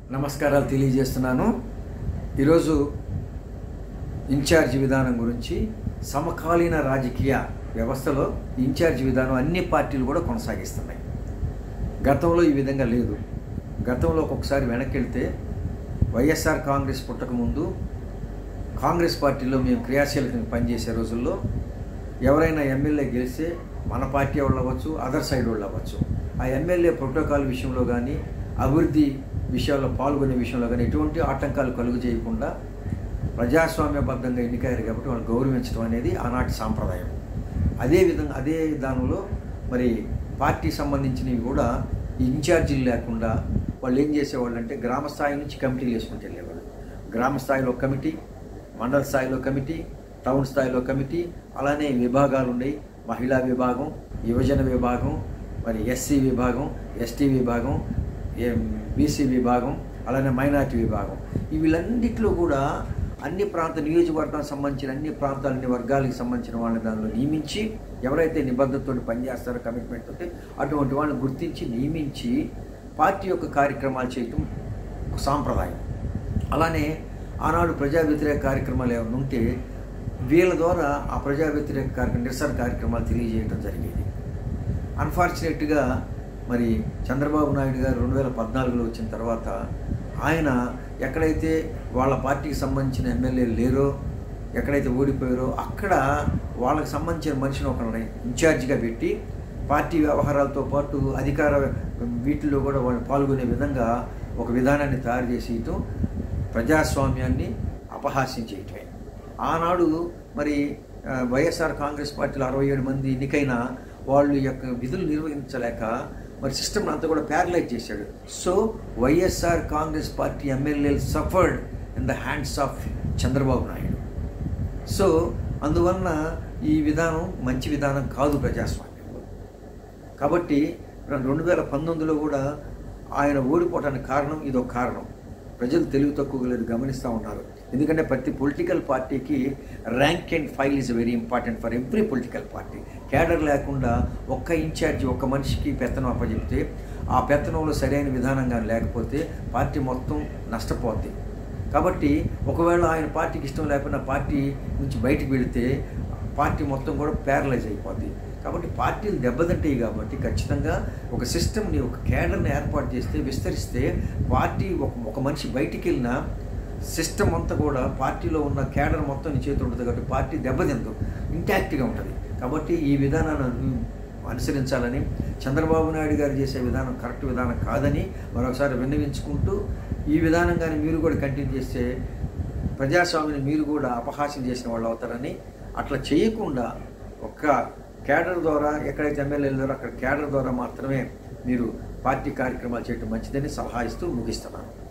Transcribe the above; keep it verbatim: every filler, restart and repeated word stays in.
నమస్కారాలు తెలియజేస్తున్నాను. ఈరోజు ఇన్ఛార్జ్ విధానం గురించి, సమకాలీన రాజకీయ వ్యవస్థలో ఇన్ఛార్జ్ విధానం అన్ని పార్టీలు కూడా కొనసాగిస్తున్నాయి. గతంలో ఈ విధంగా లేదు. గతంలో ఒక్కొక్కసారి వెనక్కి వెళ్తే వైఎస్ఆర్ కాంగ్రెస్ పుట్టకముందు కాంగ్రెస్ పార్టీలో మేము క్రియాశీలకంగా పనిచేసే రోజుల్లో ఎవరైనా ఎమ్మెల్యే గెలిస్తే మన పార్టీ వాళ్ళు అవ్వచ్చు, అదర్ సైడ్ వాళ్ళు అవ్వచ్చు, ఆ ఎమ్మెల్యే ప్రోటోకాల్ విషయంలో కానీ అభివృద్ధి విషయాల్లో పాల్గొనే విషయంలో కానీ ఎటువంటి ఆటంకాలు కలుగు చేయకుండా ప్రజాస్వామ్యబద్ధంగా ఎన్నికయ్యారు కాబట్టి వాళ్ళు గౌరవించడం అనేది ఆనాటి సాంప్రదాయం. అదేవిధంగా అదే విధానంలో మరి పార్టీ సంబంధించినవి కూడా ఇన్ఛార్జీలు లేకుండా వాళ్ళు ఏం చేసేవాళ్ళు అంటే గ్రామ స్థాయి నుంచి కమిటీలు వేసుకుంటూ వెళ్ళేవాళ్ళు. గ్రామ స్థాయిలో కమిటీ, మండల స్థాయిలో కమిటీ, టౌన్ స్థాయిలో కమిటీ, అలానే విభాగాలు ఉన్నాయి. మహిళా విభాగం, యువజన విభాగం, మరి ఎస్సీ విభాగం, ఎస్టీ విభాగం, బీసీ విభాగం, అలానే మైనార్టీ విభాగం. వీళ్ళన్నింటిలో కూడా అన్ని ప్రాంత నియోజకవర్గానికి సంబంధించిన అన్ని ప్రాంతాల అన్ని వర్గాలకు సంబంధించిన వాళ్ళని దానిలో నియమించి, ఎవరైతే నిబద్ధతతో పనిచేస్తారో కమిట్మెంట్ తోటి అటువంటి వాళ్ళని గుర్తించి నియమించి పార్టీ యొక్క కార్యక్రమాలు చేయటం ఒక సాంప్రదాయం. అలానే ఆనాడు ప్రజా వ్యతిరేక కార్యక్రమాలు ఏమైనా ఉంటే వీళ్ళ ద్వారా ఆ ప్రజా వ్యతిరేక కార్యక్రమం నిరసన కార్యక్రమాలు తెలియజేయడం జరిగేది. అన్ఫార్చునేట్గా మరి చంద్రబాబు నాయుడు గారు రెండు వేల పద్నాలుగులో వచ్చిన తర్వాత ఆయన ఎక్కడైతే వాళ్ళ పార్టీకి సంబంధించిన ఎమ్మెల్యేలు లేరో, ఎక్కడైతే ఓడిపోయారో అక్కడ వాళ్ళకి సంబంధించిన మనిషిని ఒకరిని ఇన్ఛార్జిగా పెట్టి పార్టీ వ్యవహారాలతో పాటు అధికార వీటిల్లో కూడా వాళ్ళు పాల్గొనే విధంగా ఒక విధానాన్ని తయారు చేసేయటం ప్రజాస్వామ్యాన్ని అపహాస్యం చేయటమే. ఆనాడు మరి వైఎస్ఆర్ కాంగ్రెస్ పార్టీలో అరవై ఏడు మంది ఎన్నికైనా వాళ్ళు యొక్క విధులు నిర్వహించలేక మరి సిస్టమ్ అంతా కూడా ప్యారలైజ్ చేశాడు. సో వైఎస్ఆర్ కాంగ్రెస్ పార్టీ ఎమ్మెల్యేలు suffered in the hands of Chandrababu Naidu. So అందువలన ఈ విధానం మంచి విధానం కాదు ప్రజాస్వామ్యంలో. కాబట్టి రెండు వేల పంతొమ్మిదిలో కూడా ఆయన ఓడిపోవటానికి కారణం ఇదొక కారణం. ప్రజలు తెలివి తక్కువ లేదు గమనిస్తూ ఉన్నారు. ఎందుకంటే ప్రతి పొలిటికల్ పార్టీకి rank and file is very important for every political party. Cadre లేకుండా ఒక్క ఇన్ఛార్జి ఒక్క మనిషికి పెత్తనం అప్పచెప్తే ఆ పెత్తనంలో సరైన విధానంగా లేకపోతే పార్టీ మొత్తం నష్టపోద్ది. కాబట్టి ఒకవేళ ఆయన పార్టీకి ఇష్టం లేకపోయినా పార్టీ నుంచి బయటకు వెళితే పార్టీ మొత్తం కూడా ప్యారలైజ్ అయిపోద్ది. కాబట్టి పార్టీలు దెబ్బతింటాయి. కాబట్టి ఖచ్చితంగా ఒక సిస్టమ్ని, ఒక క్యాడర్ని ఏర్పాటు చేస్తే, విస్తరిస్తే పార్టీ ఒక ఒక మనిషి బయటికి వెళ్ళినా సిస్టమ్ అంతా కూడా పార్టీలో ఉన్న క్యాడర్ మొత్తం నీ చేతి ఉంటుంది. కాబట్టి పార్టీ దెబ్బతిందు, ఇంటాక్ట్గా ఉంటుంది. కాబట్టి ఈ విధానాన్ని అనుసరించాలని, చంద్రబాబు నాయుడు గారు చేసే విధానం కరెక్ట్ విధానం కాదని మరొకసారి విన్నవించుకుంటూ, ఈ విధానంగానే మీరు కూడా కంటిన్యూ చేస్తే ప్రజాస్వామ్యాన్ని మీరు కూడా అపహాస్యం చేసిన వాళ్ళు అవుతారని, అట్లా చేయకుండా ఒక్క క్యాడర్ ద్వారా ఎక్కడైతే ఎమ్మెల్యేల ద్వారా అక్కడ క్యాడర్ ద్వారా మాత్రమే మీరు పార్టీ కార్యక్రమాలు చేయడం మంచిదని సలహా ఇస్తూ ముగిస్తున్నాను.